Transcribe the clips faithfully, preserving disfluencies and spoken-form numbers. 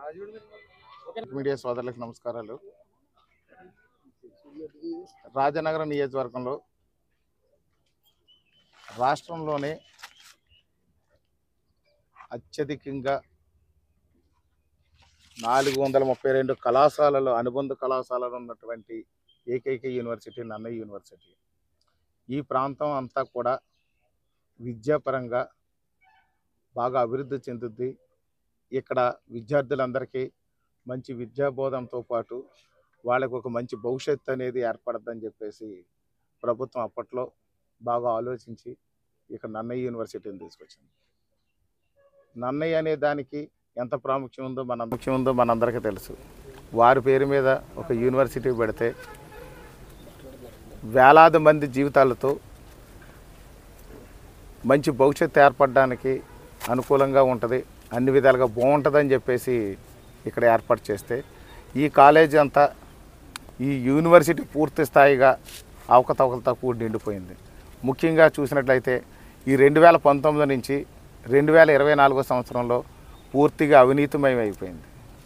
Media సోదరులకు నమస్కారాలు. రాజనగరం నియోజకవర్గంలో రాష్ట్రంలోనే అత్యధికంగా నాలుగు వందల ముప్పై రెండు కళాశాలలు అనుబంధ కళాశాలలు ఉన్నటువంటి ఏకైక యూనివర్సిటీ నన్నయ్య యూనివర్సిటీ. ఈ ప్రాంతం అంతా కూడా విద్యాపరంగా బాగా అభివృద్ధి చెందుద్ది. ఇక్కడ విద్యార్థులందరికీ మంచి విద్యాబోధనతో పాటు వాళ్ళకు ఒక మంచి భవిష్యత్తు అనేది ఏర్పడద్దని చెప్పేసి ప్రభుత్వం అప్పట్లో బాగా ఆలోచించి ఇక్కడ నన్నయ్య యూనివర్సిటీని తీసుకొచ్చింది. నన్నయ్య అనే దానికి ఎంత ప్రాముఖ్యం ఉందో మన ముఖ్యం ఉందో మనందరికీ తెలుసు. వారి పేరు మీద ఒక యూనివర్సిటీ పెడితే వేలాది మంది జీవితాలతో మంచి భవిష్యత్తు ఏర్పడడానికి అనుకూలంగా ఉంటుంది, అన్ని విధాలుగా బాగుంటుందని చెప్పేసి ఇక్కడ ఏర్పాటు చేస్తే ఈ కాలేజీ అంతా ఈ యూనివర్సిటీ పూర్తి స్థాయిగా అవకతవకలతో కూడి నిండిపోయింది. ముఖ్యంగా చూసినట్లయితే ఈ రెండు వేల పంతొమ్మిది నుంచి రెండు వేల ఇరవై నాలుగో సంవత్సరంలో పూర్తిగా అవినీతిమయం అయిపోయింది.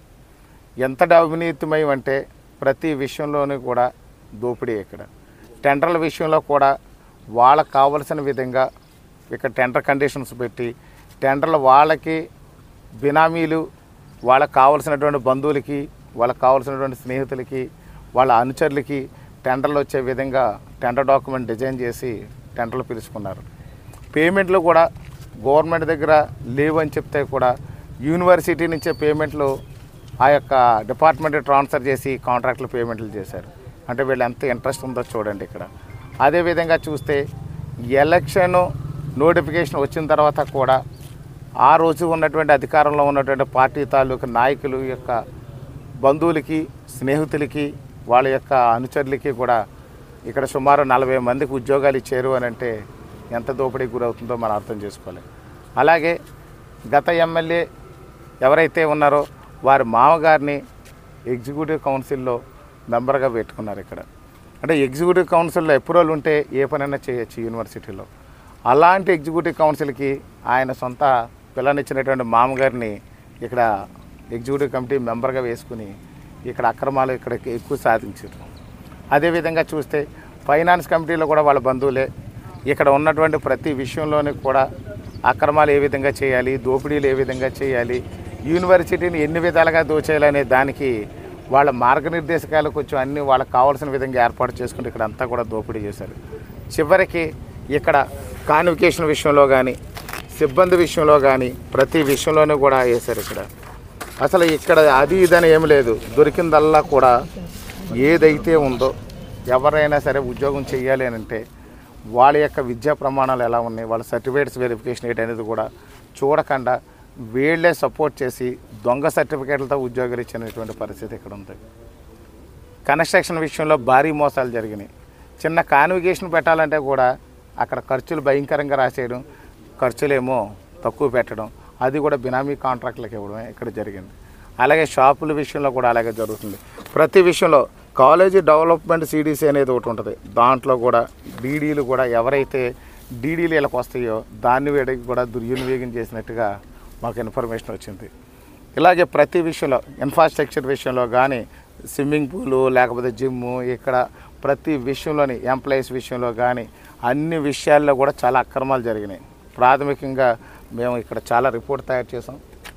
ఎంతటి అవినీతిమయం అంటే ప్రతి విషయంలోనూ కూడా దోపిడీ. ఇక్కడ టెండర్ల విషయంలో కూడా వాళ్ళకు కావలసిన విధంగా ఇక్కడ టెండర్ కండిషన్స్ పెట్టి టెండర్లు వాళ్ళకి బినామీలు వాళ్ళకు కావాల్సినటువంటి బంధువులకి వాళ్ళకు కావాల్సినటువంటి స్నేహితులకి వాళ్ళ అనుచరులకి టెండర్లు వచ్చే విధంగా టెండర్ డాక్యుమెంట్ డిజైన్ చేసి టెండర్లు పిలుచుకున్నారు. పేమెంట్లు కూడా గవర్నమెంట్ దగ్గర లేవని చెప్తే కూడా యూనివర్సిటీ నుంచే పేమెంట్లు ఆ యొక్క డిపార్ట్మెంట్ ట్రాన్స్ఫర్ చేసి కాంట్రాక్టులు పేమెంట్లు చేశారు. అంటే వీళ్ళు ఎంత ఇంట్రెస్ట్ ఉందో చూడండి ఇక్కడ. అదేవిధంగా చూస్తే ఎలక్షన్ నోటిఫికేషన్ వచ్చిన తర్వాత కూడా ఆ రోజు ఉన్నటువంటి అధికారంలో ఉన్నటువంటి పార్టీ తాలూకు నాయకులు యొక్క బంధువులకి స్నేహితులకి వాళ్ళ యొక్క అనుచరులకి కూడా ఇక్కడ సుమారు నలభై మందికి ఉద్యోగాలు ఇచ్చారు అని అంటే ఎంత దోపిడీకి గురవుతుందో మనం అర్థం చేసుకోవాలి. అలాగే గత ఎమ్మెల్యే ఎవరైతే ఉన్నారో వారి మామగారిని ఎగ్జిక్యూటివ్ కౌన్సిల్లో మెంబర్గా పెట్టుకున్నారు. ఇక్కడ అంటే ఎగ్జిక్యూటివ్ కౌన్సిల్లో అప్రూవల్ ఉంటే ఏ పనైనా చేయొచ్చు యూనివర్సిటీలో. అలాంటి ఎగ్జిక్యూటివ్ కౌన్సిల్కి ఆయన సొంత పిల్లనిచ్చినటువంటి మామగారిని ఇక్కడ ఎగ్జిక్యూటివ్ కమిటీ మెంబర్గా వేసుకుని ఇక్కడ అక్రమాలు ఇక్కడ ఎక్కువ సాధించారు. అదేవిధంగా చూస్తే ఫైనాన్స్ కమిటీలో కూడా వాళ్ళ బంధువులే. ఇక్కడ ఉన్నటువంటి ప్రతి విషయంలోనూ కూడా అక్రమాలు ఏ విధంగా చేయాలి, దోపిడీలు ఏ విధంగా చేయాలి, యూనివర్సిటీని ఎన్ని విధాలుగా దోచేయాలనే దానికి వాళ్ళ మార్గనిర్దేశకాలు కొంచెం అన్నీ వాళ్ళకి కావాల్సిన విధంగా ఏర్పాటు చేసుకుంటే ఇక్కడ అంతా కూడా దోపిడీ చేశారు. చివరికి ఇక్కడ కాన్వికేషన్ విషయంలో కానీ సిబ్బంది విషయంలో కానీ ప్రతి విషయంలోనూ కూడా వేశారు. ఇక్కడ అసలు ఇక్కడ అది ఇదని ఏమి లేదు, దొరికిందల్లా కూడా ఏదైతే ఉందో ఎవరైనా సరే ఉద్యోగం చేయాలి అని అంటే వాళ్ళ యొక్క విద్యా ప్రమాణాలు ఎలా ఉన్నాయి, వాళ్ళ సర్టిఫికేట్స్ వెరిఫికేషన్ ఏంటి అనేది కూడా చూడకుండా వీళ్ళే సపోర్ట్ చేసి దొంగ సర్టిఫికేట్లతో ఉద్యోగాలు ఇచ్చినటువంటి పరిస్థితి ఇక్కడ ఉంది. కన్స్ట్రక్షన్ విషయంలో భారీ మోసాలు జరిగినాయి. చిన్న కాన్వికేషన్ పెట్టాలంటే కూడా అక్కడ ఖర్చులు భయంకరంగా రాసేయడం, ఖర్చులేమో తక్కువ పెట్టడం, అది కూడా బినామీ కాంట్రాక్ట్లకు ఇవ్వడమే ఇక్కడ జరిగింది. అలాగే షాపుల విషయంలో కూడా అలాగే జరుగుతుంది. ప్రతి విషయంలో కాలేజీ డెవలప్మెంట్ సిడిసి అనేది ఒకటి ఉంటుంది. దాంట్లో కూడా డీడీలు కూడా ఎవరైతే డీడీలు వీళ్ళకి వస్తాయో దాన్ని వీడికి కూడా దుర్వినియోగం చేసినట్టుగా మాకు ఇన్ఫర్మేషన్ వచ్చింది. ఇలాగే ప్రతి విషయంలో ఇన్ఫ్రాస్ట్రక్చర్ విషయంలో కానీ స్విమ్మింగ్ పూలు లేకపోతే జిమ్ము ఇక్కడ ప్రతి విషయంలోని ఎంప్లాయీస్ విషయంలో కానీ అన్ని విషయాల్లో కూడా చాలా అక్రమాలు జరిగినాయి. ప్రాథమికంగా మేము ఇక్కడ చాలా రిపోర్ట్ తయారు చేసాం.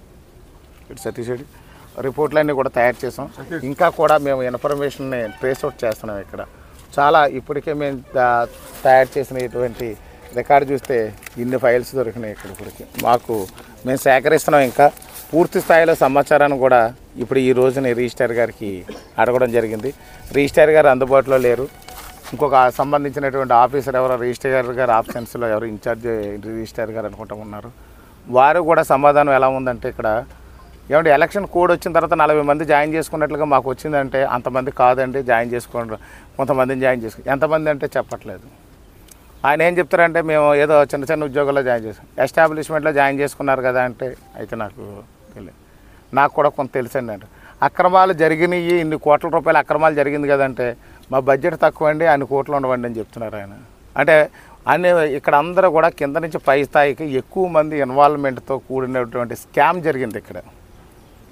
ఇటు సతీష్ రెడ్డి రిపోర్ట్లన్నీ కూడా తయారు చేసాం. ఇంకా కూడా మేము ఇన్ఫర్మేషన్ని ట్రేస్ అవుట్ చేస్తున్నాం. ఇక్కడ చాలా ఇప్పటికే మేము తయారు చేసిన ఇటువంటి రికార్డు చూస్తే ఇన్ని ఫైల్స్ దొరికినాయి. ఇక్కడ ఇప్పటికి మాకు మేము సేకరిస్తున్నాం. ఇంకా పూర్తి స్థాయిలో సమాచారాన్ని కూడా ఇప్పుడు ఈ రోజున రిజిస్ట్రార్ గారికి అడగడం జరిగింది. రిజిస్ట్రార్ గారు అందుబాటులో లేరు. ఇంకొక సంబంధించినటువంటి ఆఫీసర్ ఎవరో రిజిస్ట్రార్ గారు ఆబ్సెన్స్లో ఎవరు ఇన్ఛార్జ్ రిజిస్ట్రార్ గారు అనుకుంటా ఉన్నారు. వారు కూడా సమాధానం ఎలా ఉందంటే ఇక్కడ ఏమంటే ఎలక్షన్ కోడ్ వచ్చిన తర్వాత నలభై మంది జాయిన్ చేసుకున్నట్లుగా మాకు వచ్చిందంటే అంతమంది కాదండి, జాయిన్ చేసుకోండి, కొంతమందిని జాయిన్ చేసుకో ఎంతమంది అంటే చెప్పట్లేదు. ఆయన ఏం చెప్తారంటే మేము ఏదో చిన్న చిన్న ఉద్యోగాల్లో జాయిన్ చేసాం, ఎస్టాబ్లిష్మెంట్లో జాయిన్ చేసుకున్నారు కదా అంటే అయితే నాకు తెలియదు. నాకు కూడా కొంత తెలుసండి అంటే అక్రమాలు జరిగినాయి, ఇన్ని కోట్ల రూపాయల అక్రమాలు జరిగింది కదంటే మా బడ్జెట్ తక్కువ అండి, అన్ని కోట్లు ఉండవండి అని చెప్తున్నారు ఆయన. అంటే అన్ని ఇక్కడ అందరూ కూడా కింద నుంచి పై స్థాయికి ఎక్కువ మంది ఇన్వాల్వ్మెంట్తో కూడినటువంటి స్కామ్ జరిగింది ఇక్కడ.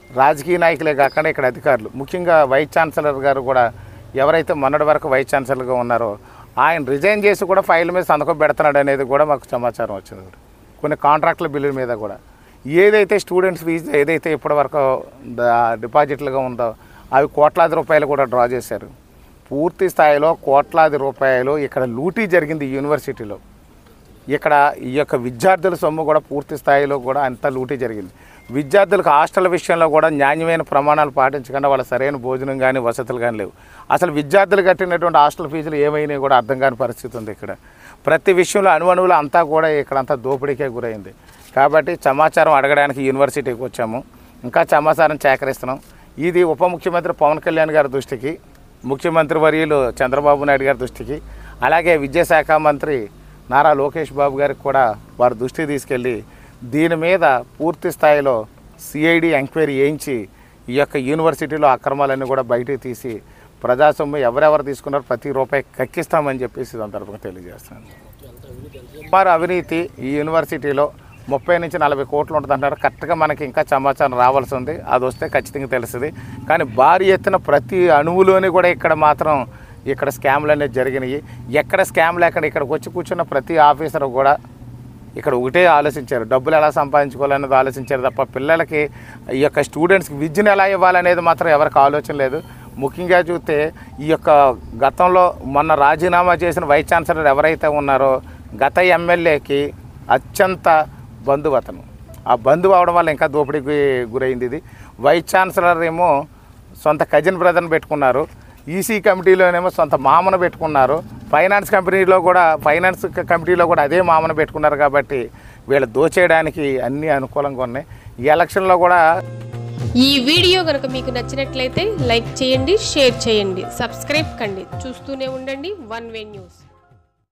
రాజకీయ నాయకులే కాకుండా ఇక్కడ అధికారులు, ముఖ్యంగా వైస్ ఛాన్సలర్ గారు కూడా ఎవరైతే మొన్నటి వరకు వైస్ ఛాన్సలర్గా ఉన్నారో ఆయన రిజైన్ చేసి కూడా ఫైల్ మీద సంతకం పెడుతున్నాడు అనేది కూడా మాకు సమాచారం వచ్చింది. కొన్ని కాంట్రాక్టుల బిల్లుల మీద కూడా ఏదైతే స్టూడెంట్స్ ఫీజు ఏదైతే ఇప్పటివరకు డిపాజిట్లుగా ఉందో అవి కోట్లాది రూపాయలు కూడా డ్రా చేశారు. పూర్తి స్థాయిలో కోట్లాది రూపాయలు ఇక్కడ లూటీ జరిగింది యూనివర్సిటీలో. ఇక్కడ ఈ యొక్క విద్యార్థుల సొమ్ము కూడా పూర్తి స్థాయిలో కూడా అంత లూటీ జరిగింది. విద్యార్థులకు హాస్టల్ విషయంలో కూడా నాణ్యమైన ప్రమాణాలు పాటించకుండా వాళ్ళ సరైన భోజనం కానీ వసతులు కానీ లేవు. అసలు విద్యార్థులు కట్టినటువంటి హాస్టల్ ఫీజులు ఏమైనా కూడా అర్థం కాని పరిస్థితి ఉంది. ఇక్కడ ప్రతి విషయంలో అణువణువులు అంతా కూడా ఇక్కడ అంతా దోపిడీకే గురైంది. కాబట్టి సమాచారం అడగడానికి యూనివర్సిటీకి వచ్చాము, ఇంకా సమాచారం సేకరిస్తున్నాం. ఇది ఉప ముఖ్యమంత్రి పవన్ కళ్యాణ్ గారి దృష్టికి, ముఖ్యమంత్రి వర్యులు చంద్రబాబు నాయుడు గారి దృష్టికి, అలాగే విద్యాశాఖ మంత్రి నారా లోకేష్ బాబు గారికి కూడా వారి దృష్టికి తీసుకెళ్ళి దీని మీద పూర్తి స్థాయిలో సిఐడి ఎంక్వైరీ చేయించి ఈ యొక్క యూనివర్సిటీలో అక్రమాలన్నీ కూడా బయటికి తీసి ప్రజాస్వామ్యం ఎవరెవరు తీసుకున్నారో ప్రతి రూపాయి కక్కిస్తామని చెప్పేసి సందర్భంగా తెలియజేస్తున్నాను. వారు అవినీతి ఈ యూనివర్సిటీలో ముప్పై నుంచి నలభై కోట్లు ఉంటుందంటారు. కరెక్ట్గా మనకి ఇంకా సమాచారం రావాల్సి ఉంది, అది వస్తే ఖచ్చితంగా తెలుస్తుంది. కానీ భారీ ఎత్తున ప్రతి అణువులోని కూడా ఇక్కడ మాత్రం ఇక్కడ స్కామ్లు అనేది జరిగినాయి. ఎక్కడ స్కామ్ లేకుండా ఇక్కడికి వచ్చి కూర్చున్న ప్రతి ఆఫీసర్ కూడా ఇక్కడ ఒకటే ఆలోచించారు, డబ్బులు ఎలా సంపాదించుకోవాలనేది ఆలోచించారు తప్ప పిల్లలకి ఈ యొక్క స్టూడెంట్స్కి విద్యను ఎలా ఇవ్వాలనేది మాత్రం ఎవరికి ఆలోచన లేదు. ముఖ్యంగా చూస్తే ఈ యొక్క గతంలో మొన్న రాజీనామా చేసిన వైస్ ఛాన్సలర్ ఎవరైతే ఉన్నారో గత ఎమ్మెల్యేకి అత్యంత బంధువు అతను. ఆ బంధువు అవడం వల్ల ఇంకా దోపిడీకి గురైంది ఇది. వైస్ ఛాన్సలర్ ఏమో సొంత కజిన్ బ్రదర్ని పెట్టుకున్నారు, ఈసీ కమిటీలోనేమో సొంత మామను పెట్టుకున్నారు, ఫైనాన్స్ కంపెనీలో కూడా ఫైనాన్స్ కమిటీలో కూడా అదే మామను పెట్టుకున్నారు. కాబట్టి వీళ్ళు దోచేయడానికి అన్నీ అనుకూలంగా ఉన్నాయి. ఈ ఎలక్షన్లో కూడా ఈ వీడియో కనుక మీకు నచ్చినట్లయితే లైక్ చేయండి, షేర్ చేయండి, సబ్స్క్రైబ్ కండి. చూస్తూనే ఉండండి వన్ వే న్యూస్.